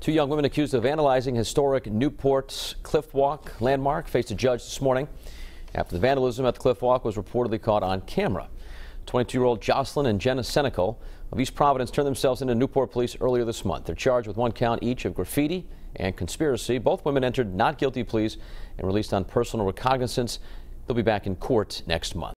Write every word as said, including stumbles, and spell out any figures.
Two young women accused of vandalizing historic Newport's Cliff Walk landmark faced a judge this morning after the vandalism at the Cliff Walk was reportedly caught on camera. twenty-two-year-old Jocelyn and Jenna Senecal of East Providence turned themselves into Newport police earlier this month. They're charged with one count each of graffiti and conspiracy. Both women entered not guilty pleas and released on personal recognizance. They'll be back in court next month.